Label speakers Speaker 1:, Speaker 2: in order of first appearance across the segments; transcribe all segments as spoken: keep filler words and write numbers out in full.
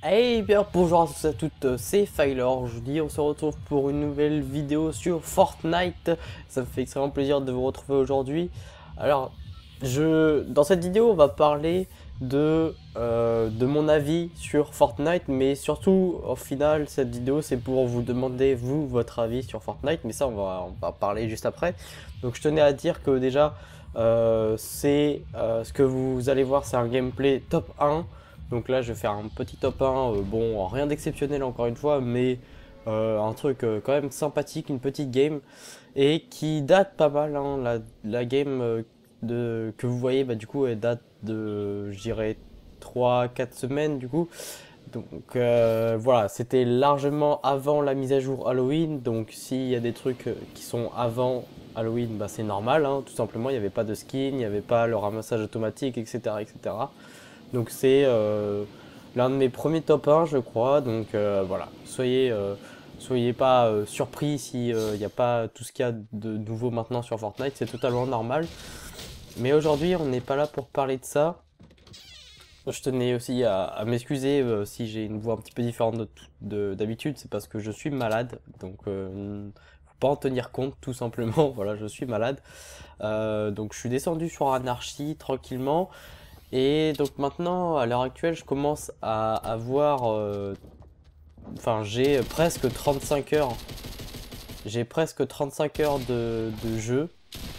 Speaker 1: Eh bien bonjour à tous et à toutes, c'est Fyler. Aujourd'hui on se retrouve pour une nouvelle vidéo sur Fortnite. Ça me fait extrêmement plaisir de vous retrouver aujourd'hui. Alors, je, dans cette vidéo on va parler de, euh, de mon avis sur Fortnite, mais surtout au final cette vidéo c'est pour vous demander vous votre avis sur Fortnite, mais ça on va, on va parler juste après. Donc je tenais à dire que déjà euh, c'est euh, ce que vous allez voir, c'est un gameplay top un. Donc là je vais faire un petit top un, euh, bon rien d'exceptionnel encore une fois, mais euh, un truc euh, quand même sympathique, une petite game, et qui date pas mal, hein, la, la game euh, de, que vous voyez, bah, du coup elle date de, je dirais, trois quatre semaines du coup. Donc euh, voilà, c'était largement avant la mise à jour Halloween, donc s'il y a des trucs euh, qui sont avant Halloween, bah, c'est normal, hein, tout simplement, il n'y avait pas de skin, il n'y avait pas le ramassage automatique, et cetera et cetera. Donc c'est euh, l'un de mes premiers top un je crois, donc euh, voilà, soyez, euh, soyez pas euh, surpris s'il n'y a pas tout ce qu'il y a de nouveau maintenant sur Fortnite, c'est totalement normal. Mais aujourd'hui on n'est pas là pour parler de ça. Je tenais aussi à, à m'excuser euh, si j'ai une voix un petit peu différente d'habitude, c'est parce que je suis malade, donc euh, faut pas en tenir compte tout simplement, voilà je suis malade. Euh, donc je suis descendu sur Anarchy tranquillement. Et donc maintenant, à l'heure actuelle, je commence à avoir... euh, Enfin, j'ai presque trente-cinq heures. J'ai presque trente-cinq heures de, de jeu.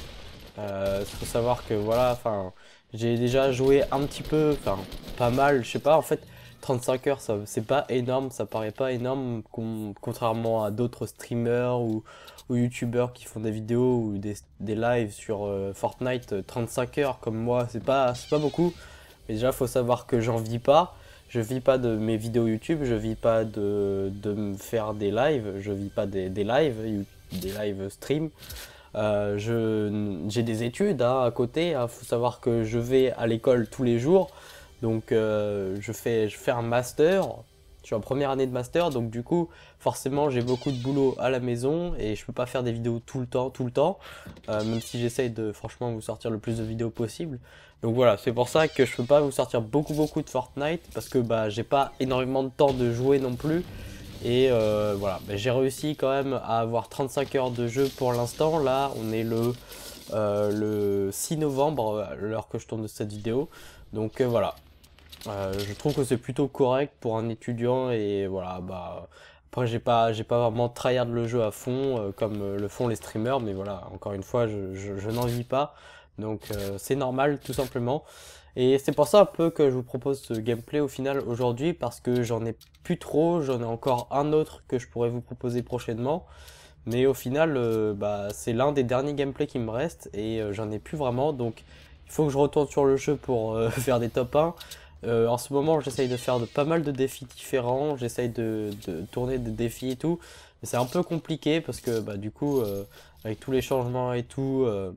Speaker 1: Il euh, faut savoir que voilà, enfin, j'ai déjà joué un petit peu, enfin, pas mal, je sais pas, en fait, trente-cinq heures, ça, c'est pas énorme, ça paraît pas énorme, com contrairement à d'autres streamers ou, ou youtubeurs qui font des vidéos ou des, des lives sur euh, Fortnite. Trente-cinq heures comme moi, c'est pas, c'est pas beaucoup. Mais déjà, faut savoir que j'en vis pas. Je vis pas de mes vidéos YouTube, je vis pas de, de me faire des lives, je vis pas des, des lives, des live stream. Euh, je, j'ai des études hein, à côté, il hein. Faut savoir que je vais à l'école tous les jours, donc euh, je, fais, je fais un master, je suis en première année de master, donc du coup forcément j'ai beaucoup de boulot à la maison et je peux pas faire des vidéos tout le temps, tout le temps, euh, même si j'essaye de franchement vous sortir le plus de vidéos possible. Donc voilà, c'est pour ça que je peux pas vous sortir beaucoup beaucoup de Fortnite, parce que bah, j'ai pas énormément de temps de jouer non plus. Et euh, voilà, bah, j'ai réussi quand même à avoir trente-cinq heures de jeu pour l'instant. Là, on est le, euh, le six novembre, à l'heure que je tourne de cette vidéo. Donc euh, voilà, euh, je trouve que c'est plutôt correct pour un étudiant. Et voilà, bah après j'ai pas, j'ai pas vraiment tryhard le jeu à fond euh, comme euh, le font les streamers. Mais voilà, encore une fois, je, je, je n'en vis pas. Donc euh, c'est normal tout simplement. Et c'est pour ça un peu que je vous propose ce gameplay au final aujourd'hui, parce que j'en ai plus trop, j'en ai encore un autre que je pourrais vous proposer prochainement. Mais au final, euh, bah, c'est l'un des derniers gameplays qui me reste et euh, j'en ai plus vraiment. Donc il faut que je retourne sur le jeu pour euh, faire des top un. Euh, en ce moment, j'essaye de faire de, pas mal de défis différents, j'essaye de, de tourner des défis et tout. Mais c'est un peu compliqué parce que bah, du coup, euh, avec tous les changements et tout... euh,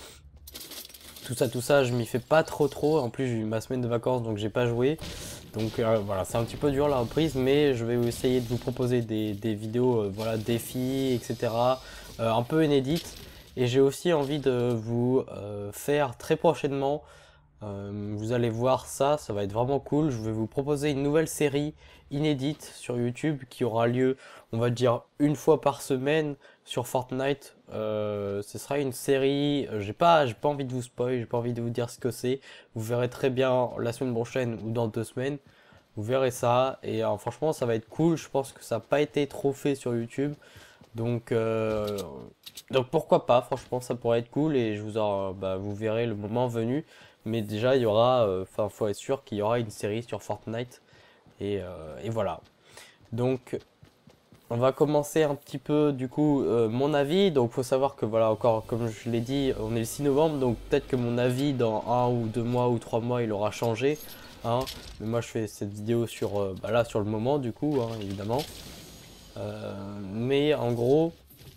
Speaker 1: tout ça, tout ça, je m'y fais pas trop trop. En plus, j'ai eu ma semaine de vacances, donc j'ai pas joué. Donc euh, voilà, c'est un petit peu dur la reprise, mais je vais essayer de vous proposer des, des vidéos, euh, voilà, défis, et cetera. Euh, un peu inédites. Et j'ai aussi envie de vous euh, faire très prochainement. Euh, vous allez voir ça, ça va être vraiment cool. Je vais vous proposer une nouvelle série inédite sur YouTube qui aura lieu, on va dire, une fois par semaine sur Fortnite. Euh, ce sera une série, euh, j'ai pas, j'ai pas envie de vous spoil, j'ai pas envie de vous dire ce que c'est. Vous verrez très bien la semaine prochaine ou dans deux semaines. Vous verrez ça et euh, franchement ça va être cool. Je pense que ça n'a pas été trop fait sur YouTube. Donc, euh, donc pourquoi pas, franchement ça pourrait être cool et je vous en, bah, vous verrez le moment venu. Mais déjà il y aura, enfin euh, faut être sûr qu'il y aura une série sur Fortnite et, euh, et voilà. Donc on va commencer un petit peu du coup euh, mon avis. Donc faut savoir que voilà, encore comme je l'ai dit, on est le six novembre, donc peut-être que mon avis dans un ou deux mois ou trois mois il aura changé, hein. Mais moi je fais cette vidéo sur, euh, bah là sur le moment du coup, hein, évidemment. Euh, mais en gros,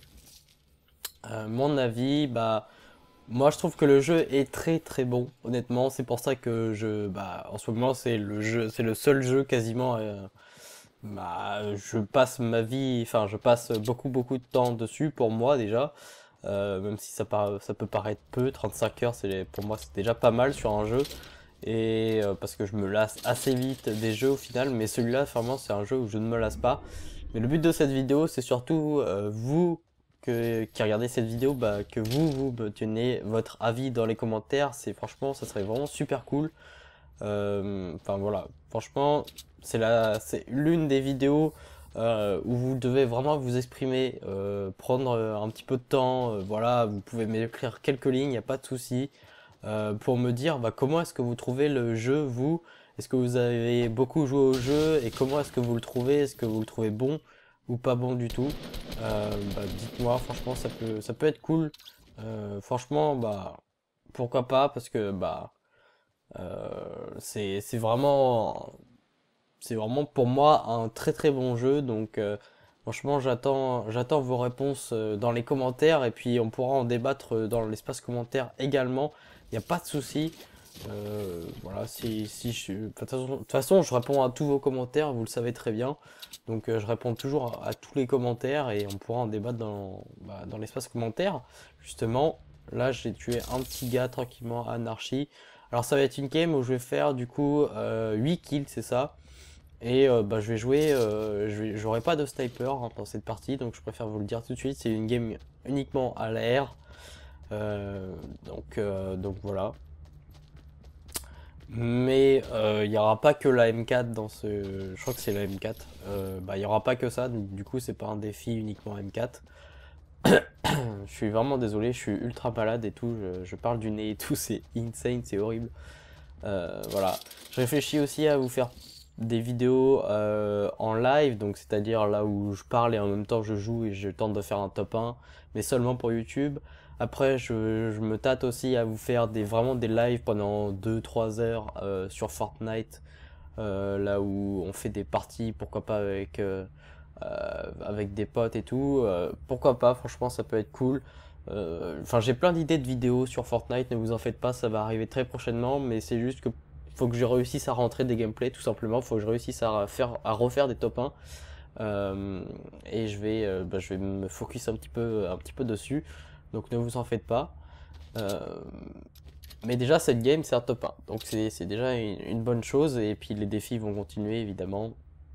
Speaker 1: euh, mon avis, bah moi je trouve que le jeu est très très bon, honnêtement. C'est pour ça que je, bah en ce moment c'est le jeu, c'est le seul jeu quasiment. euh, Bah, je passe ma vie, enfin, je passe beaucoup, beaucoup de temps dessus pour moi déjà. Euh, même si ça, par- ça peut paraître peu, trente-cinq heures, c'est, pour moi, c'est déjà pas mal sur un jeu. et euh, parce que je me lasse assez vite des jeux au final, mais celui-là vraiment c'est un jeu où je ne me lasse pas. Mais le but de cette vidéo c'est surtout euh, vous que, qui regardez cette vidéo, bah, que vous, vous me tenez votre avis dans les commentaires, c'est franchement ça serait vraiment super cool. Euh, Enfin voilà, franchement c'est la, c'est l'une des vidéos euh, où vous devez vraiment vous exprimer, euh, prendre euh, un petit peu de temps, euh, voilà, vous pouvez m'écrire quelques lignes, il n'y a pas de souci, euh, pour me dire bah, comment est-ce que vous trouvez le jeu, vous, est-ce que vous avez beaucoup joué au jeu et comment est-ce que vous le trouvez, est-ce que vous le trouvez bon ou pas bon du tout. Euh, bah, dites-moi, franchement ça peut, ça peut être cool. Euh, franchement bah pourquoi pas, parce que bah euh, c'est c'est vraiment c'est vraiment pour moi un très très bon jeu, donc euh, franchement j'attends j'attends vos réponses euh, dans les commentaires et puis on pourra en débattre euh, dans l'espace commentaire également. Il n'y a pas de souci. Euh, voilà, si, si je de toute façon, de toute façon, je réponds à tous vos commentaires, vous le savez très bien. Donc euh, je réponds toujours à, à tous les commentaires et on pourra en débattre dans, bah, dans l'espace commentaire. Justement, là j'ai tué un petit gars tranquillement, Anarchy. Alors ça va être une game où je vais faire du coup euh, huit kills, c'est ça. Et euh, bah, je vais jouer, euh, je vais- j'aurai pas de sniper hein, dans cette partie, donc je préfère vous le dire tout de suite, c'est une game uniquement à l'air. Euh, donc, euh, donc voilà. Mais euh, il n'y aura pas que la M quatre dans ce... Je crois que c'est la M quatre. Euh, bah, il n'y aura pas que ça, donc, du coup c'est pas un défi uniquement M quatre. Je suis vraiment désolé, je suis ultra malade et tout, je, je parle du nez et tout, c'est insane, c'est horrible. Euh, voilà. Je réfléchis aussi à vous faire des vidéos euh, en live, donc c'est-à-dire là où je parle et en même temps je joue et je tente de faire un top un, mais seulement pour YouTube. Après, je, je me tâte aussi à vous faire des, vraiment des lives pendant deux trois heures euh, sur Fortnite, euh, là où on fait des parties, pourquoi pas avec, euh, euh, avec des potes et tout. Euh, pourquoi pas, franchement, ça peut être cool. Euh, Enfin, j'ai plein d'idées de vidéos sur Fortnite, ne vous en faites pas, ça va arriver très prochainement, mais c'est juste que faut que je réussisse à rentrer des gameplays, tout simplement. Faut que je réussisse à faire, à refaire des top un. Euh, et je vais, euh, bah, je vais me focus un petit peu, un petit peu dessus. Donc ne vous en faites pas. Euh, mais déjà, cette game, c'est un top un. Donc c'est déjà une, une bonne chose. Et puis les défis vont continuer, évidemment.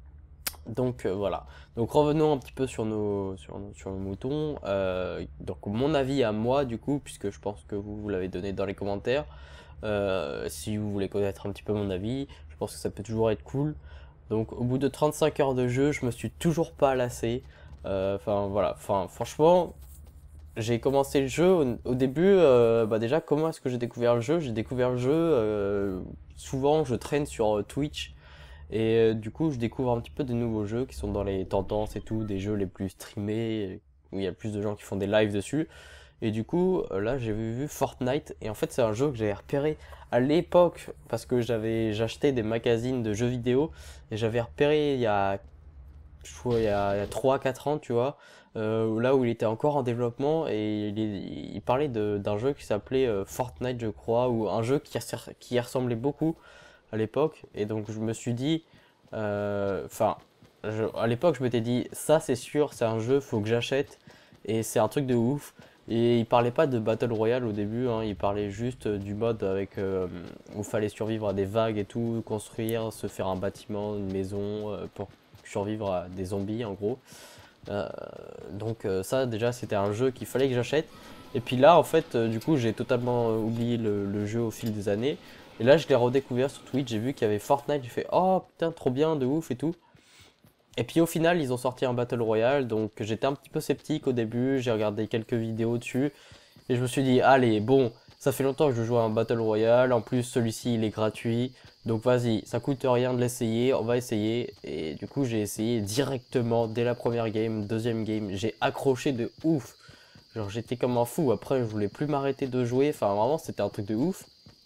Speaker 1: Donc euh, voilà. Donc revenons un petit peu sur nos, sur, nos- sur nos moutons. Euh, donc mon avis à moi, du coup, puisque je pense que vous, vous l'avez donné dans les commentaires. Euh, si vous voulez connaître un petit peu mon avis, je pense que ça peut toujours être cool. Donc au bout de trente-cinq heures de jeu, je me suis toujours pas lassé. Euh, Enfin voilà, enfin franchement, j'ai commencé le jeu au, au début. Euh, bah déjà, comment est-ce que j'ai découvert le jeu? J'ai découvert le jeu. Euh, souvent, je traîne sur euh, Twitch et euh, du coup, je découvre un petit peu des nouveaux jeux qui sont dans les tendances et tout, des jeux les plus streamés où il y a plus de gens qui font des lives dessus. Et du coup, euh, là, j'ai vu, vu Fortnite. Et en fait, c'est un jeu que j'avais repéré à l'époque parce que j'avais j'achetais des magazines de jeux vidéo et j'avais repéré il y a, je crois, il y a, il y a trois quatre ans, tu vois, euh, là où il était encore en développement et il, il parlait de- d'un jeu qui s'appelait euh, Fortnite, je crois, ou un jeu qui, resser- qui ressemblait beaucoup à l'époque. Et donc, je me suis dit, euh, enfin, je- à l'époque, je m'étais dit, ça, c'est sûr, c'est un jeu, faut que j'achète et c'est un truc de ouf. Et il parlait pas de Battle Royale au début, hein, il parlait juste euh, du mode avec euh, où il fallait survivre à des vagues et tout, construire, se faire un bâtiment, une maison euh, pour survivre à des zombies en gros. Euh, donc euh, ça déjà c'était un jeu qu'il fallait que j'achète. Et puis là en fait euh, du coup j'ai totalement euh, oublié le, le jeu au fil des années. Et là je l'ai redécouvert sur Twitch, j'ai vu qu'il y avait Fortnite, j'ai fait oh putain trop bien, de ouf et tout. Et puis au final, ils ont sorti un Battle Royale, donc j'étais un petit peu sceptique au début, j'ai regardé quelques vidéos dessus, et je me suis dit, allez, bon, ça fait longtemps que je joue à un Battle Royale, en plus celui-ci il est gratuit, donc vas-y, ça coûte rien de l'essayer, on va essayer. Et du coup j'ai essayé directement, dès la première game, deuxième game, j'ai accroché de ouf. Genre j'étais comme un fou, après je voulais plus m'arrêter de jouer, enfin vraiment c'était un truc de ouf.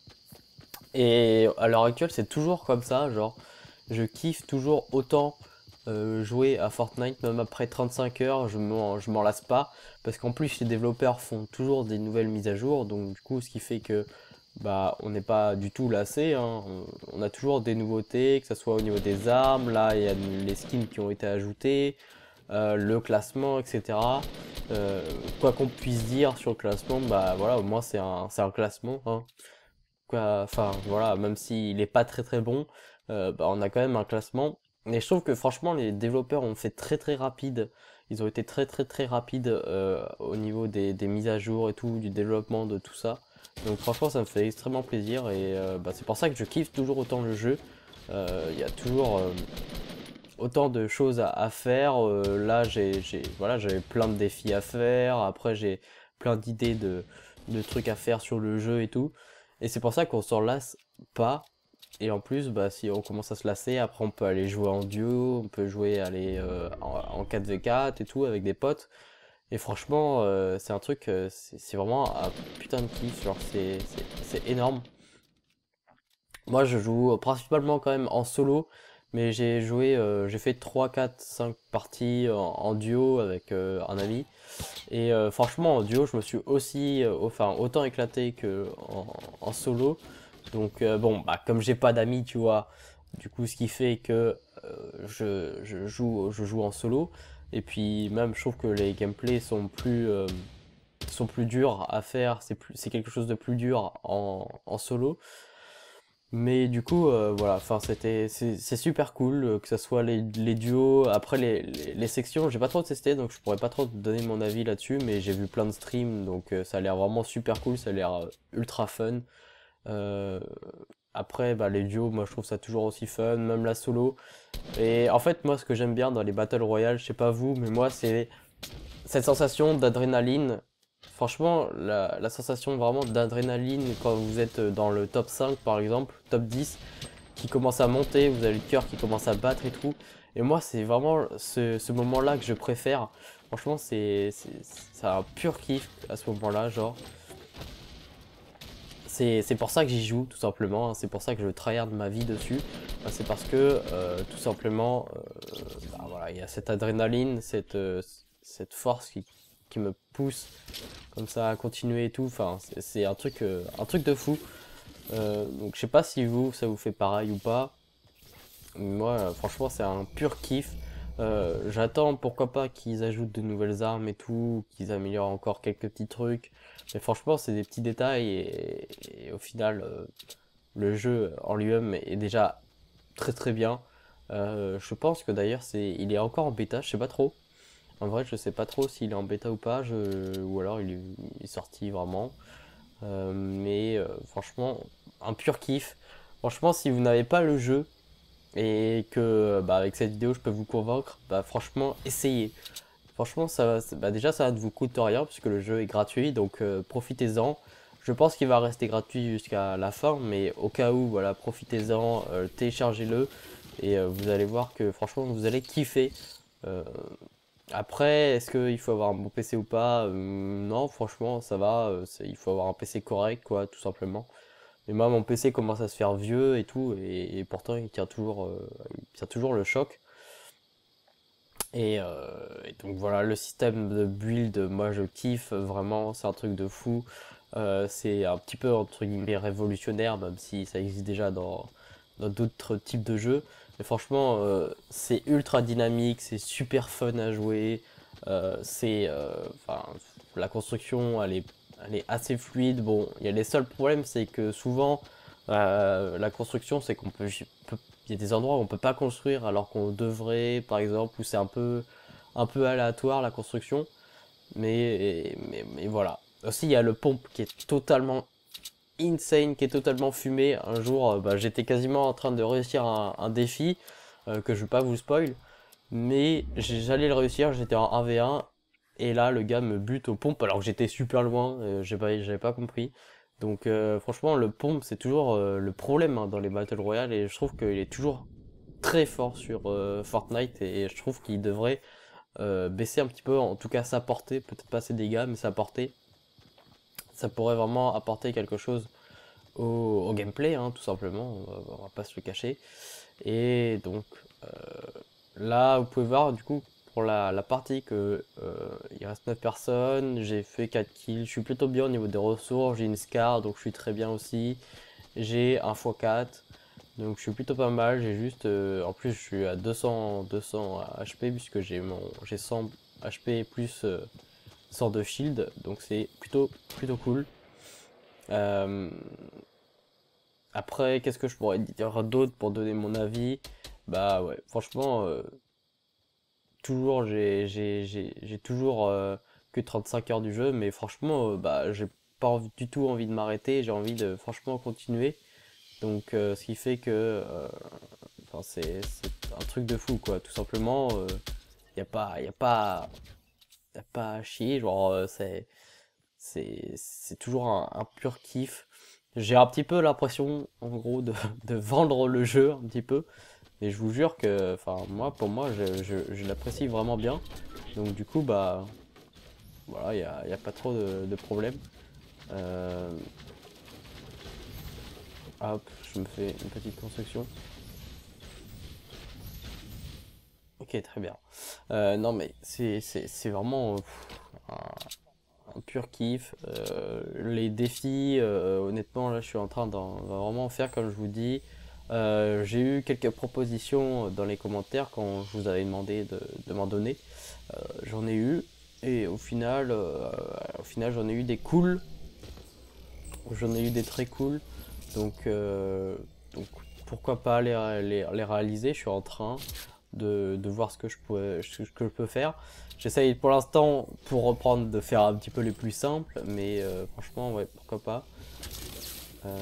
Speaker 1: Et à l'heure actuelle c'est toujours comme ça, genre je kiffe toujours autant euh, jouer à Fortnite, même après trente-cinq heures, je m'en je m'en lasse pas, parce qu'en plus les développeurs font toujours des nouvelles mises à jour, donc du coup ce qui fait que bah on n'est pas du tout lassé, hein. On, on a toujours des nouveautés, que ce soit au niveau des armes, là il y a les skins qui ont été ajoutés, euh, le classement, et cetera. Euh, quoi qu'on puisse dire sur le classement, bah voilà, au moins c'est un, c'est un classement, hein. quoi, enfin voilà, même s'il est pas très très bon, euh, bah, on a quand même un classement. Et je trouve que franchement les développeurs ont fait très très rapide, ils ont été très très très rapides euh, au niveau des, des mises à jour et tout, du développement de tout ça. Donc franchement ça me fait extrêmement plaisir et euh, bah, c'est pour ça que je kiffe toujours autant le jeu. Euh, Il y a toujours euh, autant de choses à, à faire. Euh, là j'ai j'ai- voilà, j'avais plein de défis à faire, après j'ai plein d'idées de, de trucs à faire sur le jeu et tout. Et c'est pour ça qu'on s'en lasse pas. Et en plus, bah, si on commence à se lasser, après on peut aller jouer en duo, on peut jouer aller, euh, en, en quatre v quatre et tout avec des potes. Et franchement, euh, c'est un truc, euh, c'est c'est vraiment un putain de kiff, genre c'est c'est- c'est énorme. Moi je joue principalement quand même en solo, mais j'ai joué, euh, j'ai fait trois quatre cinq parties en, en duo avec euh, un ami. Et euh, franchement en duo je me suis aussi, euh, enfin autant éclaté que en, en solo. Donc euh, bon, bah comme j'ai pas d'amis, tu vois, du coup ce qui fait que euh, je, je joue, je joue en solo. Et puis même je trouve que les gameplays sont plus, euh, sont plus durs à faire, c'est plus, c'est quelque chose de plus dur en, en solo. Mais du coup, euh, voilà, enfin c'était, c'est c'est super cool, euh, que ce soit les, les duos, après les, les, les sections, j'ai pas trop testé, donc je pourrais pas trop te donner mon avis là-dessus, mais j'ai vu plein de streams, donc euh, ça a l'air vraiment super cool, ça a l'air euh, ultra fun. Euh, Après, bah, les duos, moi je trouve ça toujours aussi fun, même la solo. Et en fait, moi ce que j'aime bien dans les Battle Royale, je sais pas vous, mais moi c'est cette sensation d'adrénaline. Franchement, la, la sensation vraiment d'adrénaline quand vous êtes dans le top cinq par exemple, top dix, qui commence à monter, vous avez le cœur qui commence à battre et tout. Et moi, c'est vraiment ce, ce moment-là que je préfère. Franchement, c'est c'est- c'est un pur kiff à ce moment-là, genre. C'est c'est pour ça que j'y joue, tout simplement, hein. C'est pour ça que je tryhard ma vie dessus. Bah, c'est parce que, euh, tout simplement, euh, bah, voilà, il y a cette adrénaline, cette, euh, cette force qui, qui me pousse comme ça à continuer et tout. Enfin, c'est c'est un truc, euh, un truc de fou. Euh, donc je sais pas si vous, ça vous fait pareil ou pas. Moi, euh, franchement, c'est un pur kiff. Euh, j'attends, pourquoi pas, qu'ils ajoutent de nouvelles armes et tout, qu'ils améliorent encore quelques petits trucs. Mais franchement, c'est des petits détails et, et au final, euh, le jeu en lui-même est déjà très très bien. Euh, je pense que d'ailleurs, c'est, il est encore en bêta, je sais pas trop. En vrai, je sais pas trop s'il est en bêta ou pas, je, ou alors il est, il est sorti vraiment. Euh, mais euh, franchement, un pur kiff. Franchement, si vous n'avez pas le jeu, et que bah, avec cette vidéo je peux vous convaincre, bah franchement essayez. Franchement ça, va- bah, déjà ça ne vous coûte rien puisque le jeu est gratuit donc euh, profitez-en. Je pense qu'il va rester gratuit jusqu'à la fin mais au cas où voilà profitez-en, euh, téléchargez-le et euh, vous allez voir que franchement vous allez kiffer. Euh, Après est-ce qu'il faut avoir un bon P C ou pas? Euh, Non franchement ça va, euh, c'est- il faut avoir un P C correct quoi tout simplement. Mais moi, mon P C commence à se faire vieux et tout, et, et pourtant il tient toujours, euh, il tient toujours le choc. Et, euh, et donc voilà, le système de build, moi je kiffe vraiment, c'est un truc de fou. Euh, c'est un petit peu entre guillemets révolutionnaire, même si ça existe déjà dans dans d'autres types de jeux. Mais franchement, euh, c'est ultra dynamique, c'est super fun à jouer. Euh, c'est, euh, enfin, la construction, elle est, elle est assez fluide. Bon, il y a les seuls problèmes, c'est que souvent, euh, la construction, c'est qu'on peut, peut- il y a des endroits où on peut pas construire alors qu'on devrait, par exemple, où c'est un peu, un peu aléatoire la construction. Mais, mais, mais voilà. Aussi, il y a le pompe qui est totalement insane, qui est totalement fumé. Un jour, euh, bah, j'étais quasiment en train de réussir un, un défi euh, que je vais pas vous spoil, mais j'ai- j'allais le réussir. J'étais en un v un et là, le gars me bute aux pompes alors que j'étais super loin. Euh, j'ai pas, j'avais pas compris. Donc, euh, franchement, le pompe, c'est toujours euh, le problème hein, dans les Battle Royale et je trouve qu'il est toujours très fort sur euh, Fortnite et je trouve qu'il devrait euh, baisser un petit peu, en tout cas sa portée, peut-être pas ses dégâts, mais sa portée. Ça pourrait vraiment apporter quelque chose au, au gameplay, hein, tout simplement, on va, on va pas se le cacher. Et donc euh, là, vous pouvez voir du coup pour la, la partie que euh, il reste neuf personnes, j'ai fait quatre kills, je suis plutôt bien au niveau des ressources, j'ai une Scar donc je suis très bien aussi, j'ai un fois quatre, donc je suis plutôt pas mal, j'ai juste, euh, en plus je suis à deux cents, deux cents H P puisque j'ai mon j'ai cent H P plus euh, cent de shield, donc c'est plutôt plutôt cool. Euh, Après, qu'est-ce que je pourrais dire d'autre pour donner mon avis? Bah ouais, franchement, euh, toujours, j'ai j'ai- j'ai- j'ai toujours euh, que trente-cinq heures du jeu, mais franchement, euh, bah j'ai pas envie- du tout envie de m'arrêter, j'ai envie de franchement continuer. Donc, euh, ce qui fait que euh, enfin, c'est c'est un truc de fou, quoi. Tout simplement, il y a pas, y a pas, y a pas à chier, genre, euh, c'est c'est c'est toujours un, un pur kiff. J'ai un petit peu l'impression, en gros, de, de vendre le jeu un petit peu. Et je vous jure que, enfin, moi, pour moi, je, je, je l'apprécie vraiment bien. Donc, du coup, bah, voilà, il n'y a, y a pas trop de, de problème. Euh, hop, je me fais une petite construction. Ok, très bien. Euh, non, mais c'est c'est- c'est vraiment pff, un, un pur kiff. Euh, les défis, euh, honnêtement, là, je suis en train d'en d'en vraiment faire, comme je vous dis. Euh, j'ai eu quelques propositions dans les commentaires quand je vous avais demandé de, de m'en donner. Euh, j'en ai eu. Et au final, euh, au final j'en ai eu des cools. J'en ai eu des très cool. Donc, euh, donc pourquoi pas les, les, les réaliser. Je suis en train de, de voir ce que je, pourrais, ce que je peux faire. J'essaye pour l'instant, pour reprendre, de faire un petit peu les plus simples. Mais euh, franchement, ouais, pourquoi pas. Euh,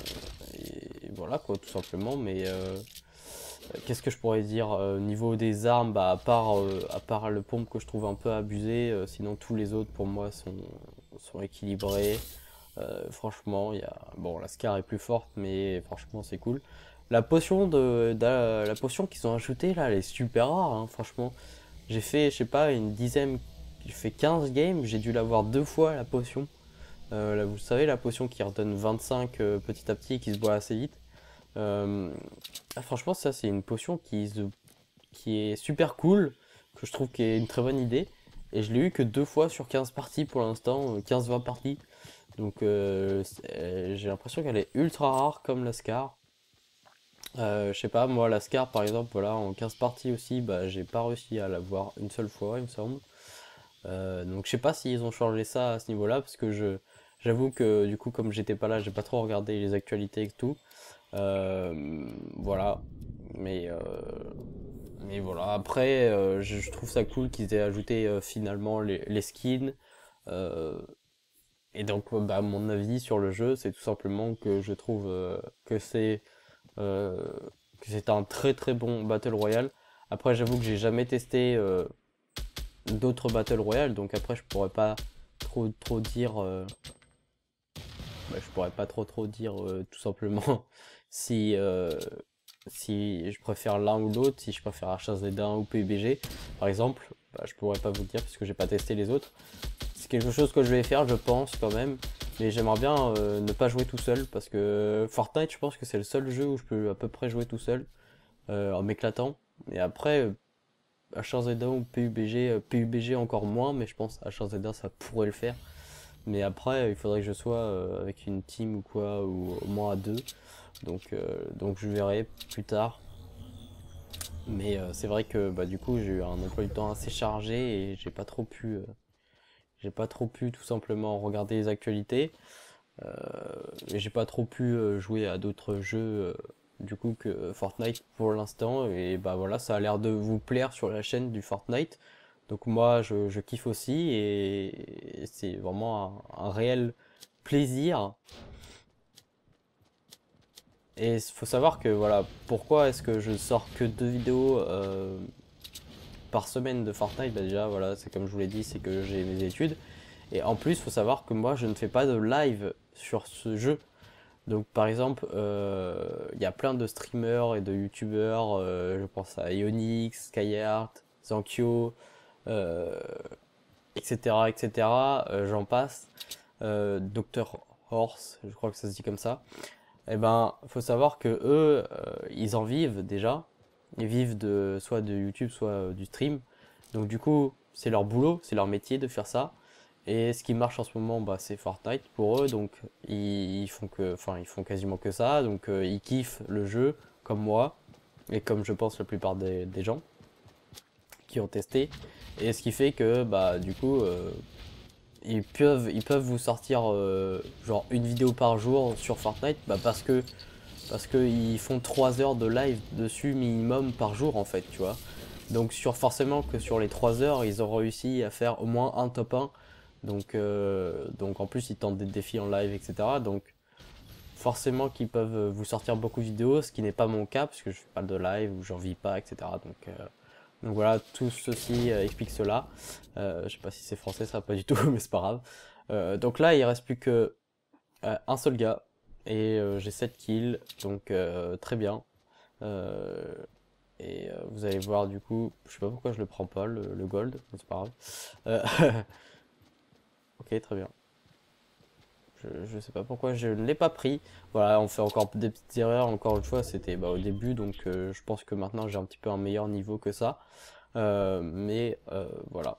Speaker 1: et voilà quoi, tout simplement. Mais euh, qu'est-ce que je pourrais dire euh, au niveau des armes, bah, à part, euh, à part le pompe que je trouve un peu abusé, euh, sinon tous les autres pour moi sont, sont équilibrés. Euh, franchement, il y a... Bon, la Scar est plus forte, mais franchement, c'est cool. La potion de, de- la potion qu'ils ont ajoutée là, elle est super rare, hein, franchement. J'ai fait, je sais pas, une dizaine, j'ai fait quinze games, j'ai dû l'avoir deux fois la potion. Euh, là, vous savez, la potion qui redonne vingt-cinq euh, petit à petit et qui se boit assez vite. Euh, ah, franchement, ça, c'est une potion qui, se- qui est super cool, que je trouve qui est une très bonne idée. Et je l'ai eu que deux fois sur quinze parties pour l'instant, euh, quinze vingt parties. Donc euh, c'est- j'ai l'impression qu'elle est ultra rare comme la Scar. Euh, je sais pas, moi la Scar par exemple, voilà, en quinze parties aussi, bah j'ai pas réussi à l'avoir une seule fois, il me semble. Euh, donc je sais pas s'ils ont changé ça à ce niveau-là, parce que je j'avoue que du coup comme j'étais pas là, j'ai pas trop regardé les actualités et tout. Euh, voilà. Mais euh, mais voilà, après euh, je, je trouve ça cool qu'ils aient ajouté euh, finalement les, les skins. Euh, Et donc, euh, bah, mon avis sur le jeu, c'est tout simplement que je trouve euh, que c'est euh, que c'est un très très bon Battle Royale. Après, j'avoue que j'ai jamais testé euh, d'autres Battle Royale, donc après, je pourrais pas trop trop dire, euh, bah, je pourrais pas trop trop dire euh, tout simplement si euh, si je préfère l'un ou l'autre, si je préfère H un Z un ou P U B G, par exemple. Bah, je pourrais pas vous le dire parce que j'ai pas testé les autres. C'est quelque chose que je vais faire, je pense, quand même. Mais j'aimerais bien euh, ne pas jouer tout seul parce que Fortnite, je pense que c'est le seul jeu où je peux à peu près jouer tout seul euh, en m'éclatant. Et après, euh, H un Z un ou P U B G, euh, P U B G encore moins, mais je pense H un Z un ça pourrait le faire. Mais après, il faudrait que je sois euh, avec une team ou quoi, ou au moins à deux. Donc, euh, donc je verrai plus tard. Mais euh, c'est vrai que bah, du coup, j'ai eu un emploi du temps assez chargé et j'ai pas trop pu. euh, j'ai pas trop pu tout simplement regarder les actualités. Euh, et j'ai pas trop pu euh, jouer à d'autres jeux euh, du coup que Fortnite pour l'instant. Et bah voilà, ça a l'air de vous plaire sur la chaîne du Fortnite. Donc moi je, je kiffe aussi et, et c'est vraiment un, un réel plaisir. Et il faut savoir que voilà, pourquoi est-ce que je sors que deux vidéos euh, par semaine de Fortnite? Bah déjà voilà, c'est comme je vous l'ai dit, c'est que j'ai mes études. Et en plus, il faut savoir que moi, je ne fais pas de live sur ce jeu. Donc, par exemple, euh, il y a plein de streamers et de youtubeurs. Euh, je pense à Ionix, Skyheart, Zankyo, euh, et cetera, et cetera. Euh, j'en passe. Euh, docteur Horse, je crois que ça se dit comme ça. Eh ben, faut savoir que eux, euh, ils en vivent déjà. Ils vivent de soit de YouTube, soit euh, du stream. Donc du coup, c'est leur boulot, c'est leur métier de faire ça. Et ce qui marche en ce moment, bah, c'est Fortnite pour eux. Donc ils, ils font que, enfin, ils font quasiment que ça. Donc euh, ils kiffent le jeu comme moi et comme je pense la plupart des, des gens qui ont testé. Et ce qui fait que, bah, du coup, euh, ils peuvent, ils peuvent vous sortir euh, genre une vidéo par jour sur Fortnite, bah, parce que parce qu'ils font trois heures de live dessus minimum par jour en fait, tu vois. Donc sur forcément que sur les trois heures, ils ont réussi à faire au moins un top un. Donc, euh, donc en plus ils tentent des défis en live, et cetera. Donc forcément qu'ils peuvent vous sortir beaucoup de vidéos, ce qui n'est pas mon cas, parce que je fais pas de live ou j'en vis pas, et cetera. Donc, euh, donc voilà, tout ceci euh, explique cela. Euh, je sais pas si c'est français, ça pas du tout, mais c'est pas grave. Euh, donc là, il reste plus que euh, un seul gars, et euh, j'ai sept kills, donc euh, très bien. Euh, et euh, vous allez voir du coup, je sais pas pourquoi je le prends pas, le, le gold, mais c'est pas grave. Euh, ok, très bien. Je, je sais pas pourquoi je ne l'ai pas pris. Voilà, on fait encore des petites erreurs. Encore une fois, c'était bah, au début, donc euh, je pense que maintenant j'ai un petit peu un meilleur niveau que ça. Euh, mais euh, voilà.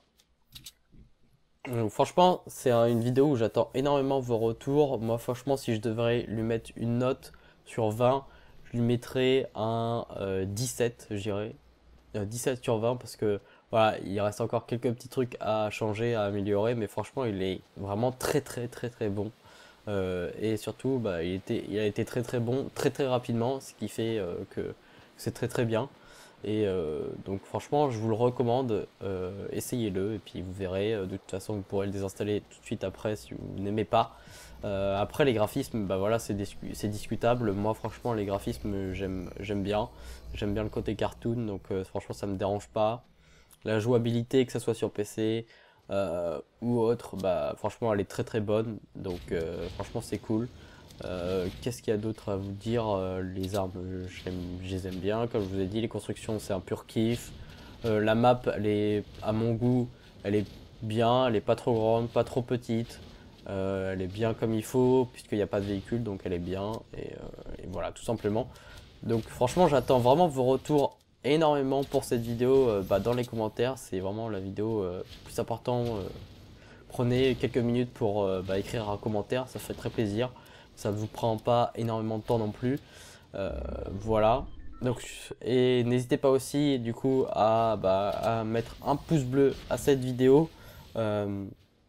Speaker 1: Donc, franchement, c'est un- une vidéo où j'attends énormément vos retours. Moi, franchement, si je devrais lui mettre une note sur vingt, je lui mettrais un euh, dix-sept, je dirais. Euh, dix-sept sur vingt parce que voilà, il reste encore quelques petits trucs à changer, à améliorer, mais franchement, il est vraiment très très très très bon. Euh, et surtout, bah, il était, il a été très très bon, très très rapidement, ce qui fait euh, que c'est très très bien. Et euh, donc franchement, je vous le recommande, euh, essayez-le et puis vous verrez. Euh, de toute façon, vous pourrez le désinstaller tout de suite après si vous n'aimez pas. Euh, après les graphismes, bah voilà, c'est discu- c'est discutable. Moi, franchement, les graphismes, j'aime j'aime bien. J'aime bien le côté cartoon, donc euh, franchement, ça me dérange pas. La jouabilité, que ce soit sur P C euh, ou autre, bah franchement elle est très très bonne, donc euh, franchement c'est cool. Euh, Qu'est-ce qu'il y a d'autre à vous dire? Euh, Les armes, je, je l'aime- je les aime bien, comme je vous ai dit, les constructions c'est un pur kiff. Euh, la map, elle est à mon goût, elle est bien, elle est pas trop grande, pas trop petite. Euh, elle est bien comme il faut, puisqu'il n'y a pas de véhicule, donc elle est bien, et, euh, et voilà, tout simplement. Donc franchement, j'attends vraiment vos retours énormément pour cette vidéo euh, bah, dans les commentaires. C'est vraiment la vidéo euh, plus importante. Euh, prenez quelques minutes pour euh, bah, écrire un commentaire, ça fait très plaisir. Ça ne vous prend pas énormément de temps non plus. Euh, voilà. Donc, et n'hésitez pas aussi du coup à, bah, à mettre un pouce bleu à cette vidéo. Euh,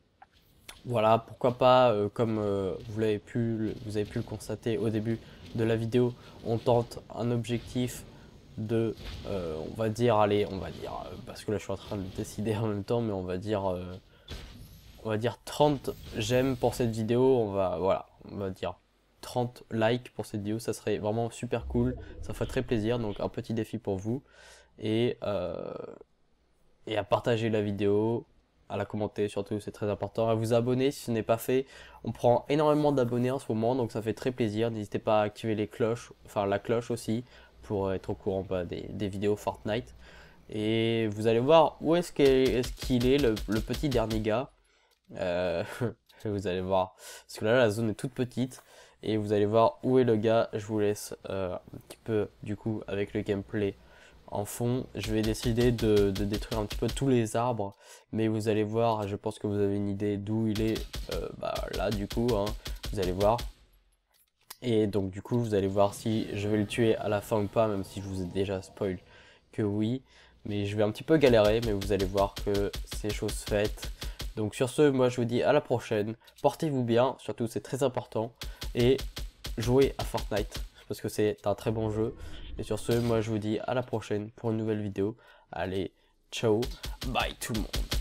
Speaker 1: voilà, pourquoi pas, euh, comme euh, vous l'avez pu, vous avez pu le constater au début de la vidéo, on tente un objectif de, euh, on va dire, allez, on va dire, euh, parce que là je suis en train de décider en même temps, mais on va dire, euh, on va dire trente j'aime pour cette vidéo, on va, voilà, on va dire trente likes pour cette vidéo, ça serait vraiment super cool, ça ferait très plaisir, donc un petit défi pour vous, et, euh, et à partager la vidéo, à la commenter surtout, c'est très important, à vous abonner si ce n'est pas fait. On prend énormément d'abonnés en ce moment, donc ça fait très plaisir. N'hésitez pas à activer les cloches, enfin la cloche aussi, pour être au courant bah, des, des vidéos Fortnite. Et vous allez voir où est-ce qu'il est, est, qu'il est le, le petit dernier gars. Euh, vous allez voir, parce que là la zone est toute petite. Et vous allez voir où est le gars. Je vous laisse euh, un petit peu du coup avec le gameplay en fond. Je vais décider de, de détruire un petit peu tous les arbres, mais vous allez voir, je pense que vous avez une idée d'où il est. Euh, bah là du coup, hein, vous allez voir. Et donc du coup, vous allez voir si je vais le tuer à la fin ou pas, même si je vous ai déjà spoil que oui. Mais je vais un petit peu galérer, mais vous allez voir que c'est chose faite. Donc sur ce, moi je vous dis à la prochaine. Portez-vous bien, surtout c'est très important. Et jouez à Fortnite, parce que c'est un très bon jeu. Et sur ce, moi je vous dis à la prochaine pour une nouvelle vidéo. Allez, ciao, bye tout le monde.